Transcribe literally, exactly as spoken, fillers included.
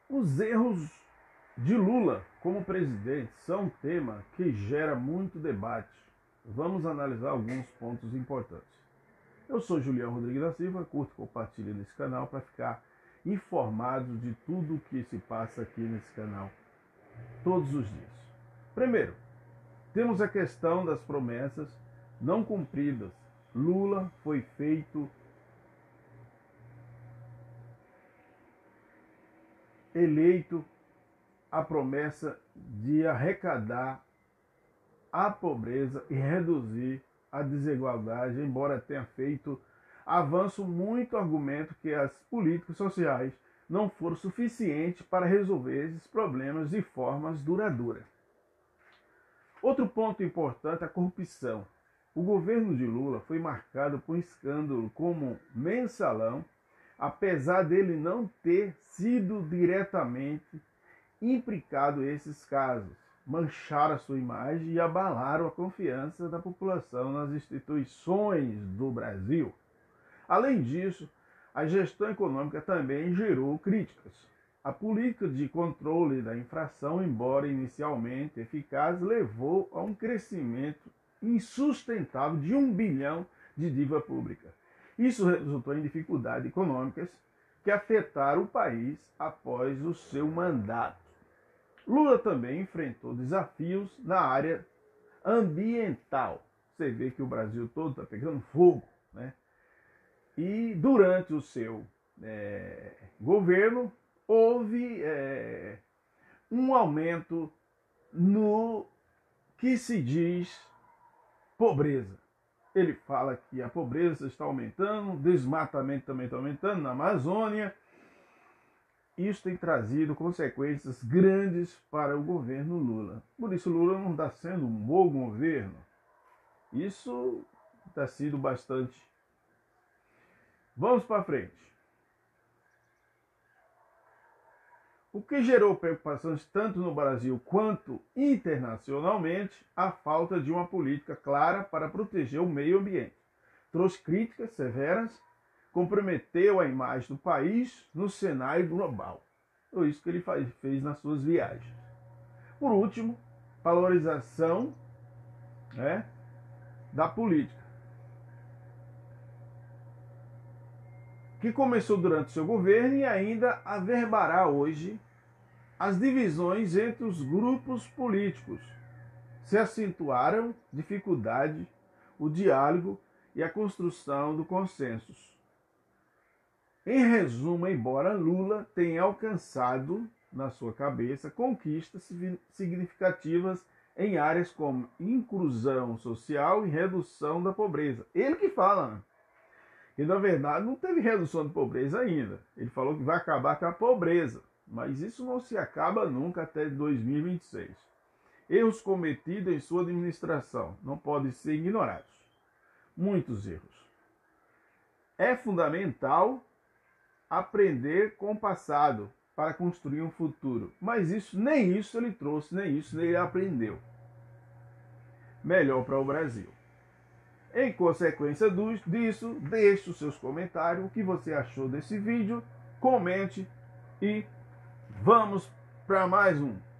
Os erros de Lula como presidente são um tema que gera muito debate. Vamos analisar alguns pontos importantes. Eu sou Julião Rodrigues da Silva, curto e compartilhe nesse canal para ficar informado de tudo o que se passa aqui nesse canal todos os dias. Primeiro, temos a questão das promessas não cumpridas. Lula foi feito eleito a promessa de arrecadar a pobreza e reduzir a desigualdade, embora tenha feito avanço muito argumento que as políticas sociais não foram suficientes para resolver esses problemas de formas duradouras. Outro ponto importante é a corrupção. O governo de Lula foi marcado por um escândalo como mensalão, apesar dele não ter sido diretamente implicado nesses casos. Mancharam a sua imagem e abalaram a confiança da população nas instituições do Brasil. Além disso, a gestão econômica também gerou críticas. A política de controle da inflação, embora inicialmente eficaz, levou a um crescimento insustentável de um bilhão de dívida pública. Isso resultou em dificuldades econômicas que afetaram o país após o seu mandato. Lula também enfrentou desafios na área ambiental. Você vê que o Brasil todo está pegando fogo, né? E durante o seu é, governo, houve é, um aumento no que se diz pobreza. Ele fala que a pobreza está aumentando, o desmatamento também está aumentando na Amazônia. Isso tem trazido consequências grandes para o governo Lula. Por isso Lula não está sendo um bom governo. Isso está sendo bastante. Vamos para frente. O que gerou preocupações tanto no Brasil quanto internacionalmente, a falta de uma política clara para proteger o meio ambiente. Trouxe críticas severas, comprometeu a imagem do país no cenário global. Foi isso que ele faz, fez nas suas viagens. Por último, valorização, né, da política, que começou durante o seu governo e ainda averbará hoje as divisões entre os grupos políticos. Se acentuaram dificuldade, o diálogo e a construção do consenso. Em resumo, embora Lula tenha alcançado, na sua cabeça, conquistas significativas em áreas como inclusão social e redução da pobreza. Ele que fala, né? E na verdade não teve redução de pobreza ainda. Ele falou que vai acabar com a pobreza, mas isso não se acaba nunca até dois mil e vinte e seis. Erros cometidos em sua administração não podem ser ignorados. Muitos erros. É fundamental aprender com o passado para construir um futuro. Mas isso, nem isso ele trouxe, nem isso ele aprendeu. Melhor para o Brasil. Em consequência disso, deixe os seus comentários, o que você achou desse vídeo, comente e vamos para mais um.